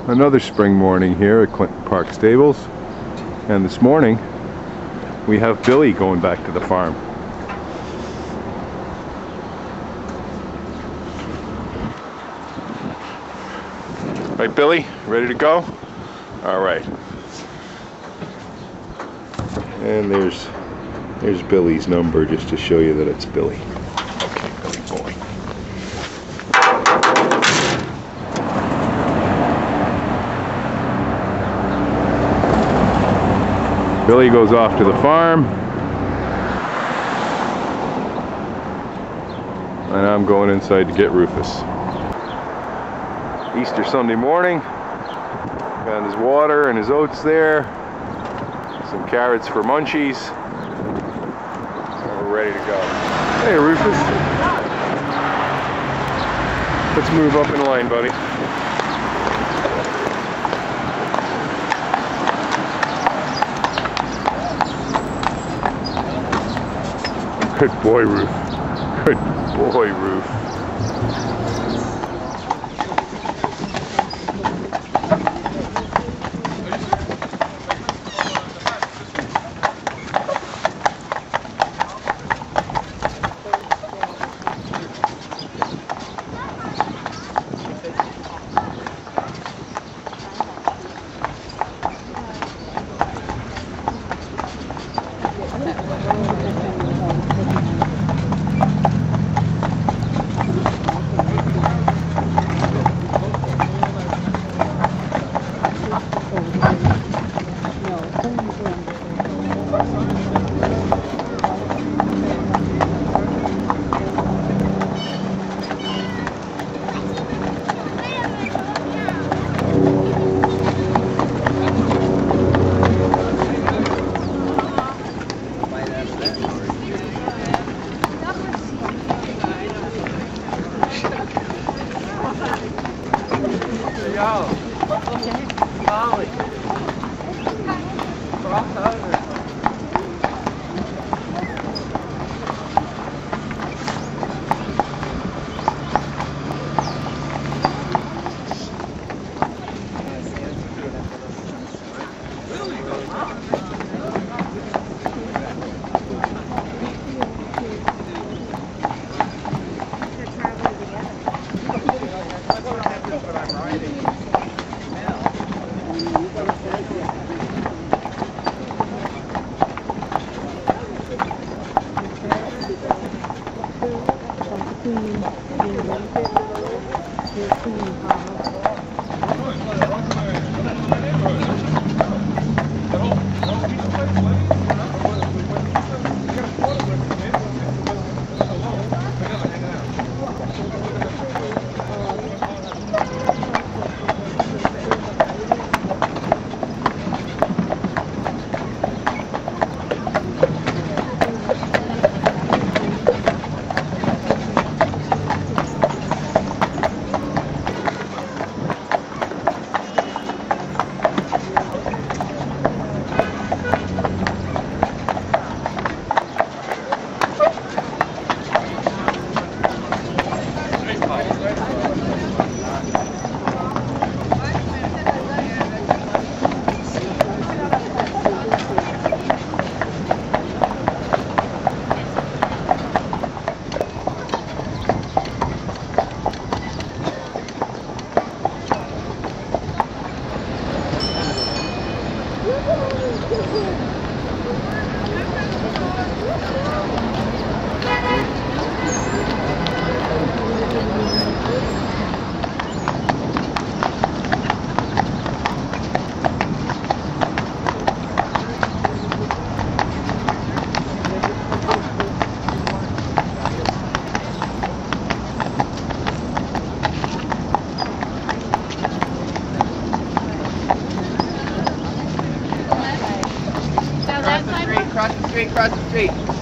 Another spring morning here at Clinton Park Stables, and this morning we have Billy going back to the farm. Right, Billy, ready to go? All right. And there's Billy's number, just to show you that it's Billy. Okay, Billy boy. Billy goes off to the farm, and I'm going inside to get Rufus. Easter Sunday morning, got his water and his oats there, some carrots for munchies, and we're ready to go. Hey Rufus, let's move up in line, buddy. Good boy, Roof. Good boy, Roof. Cross the street, cross the street.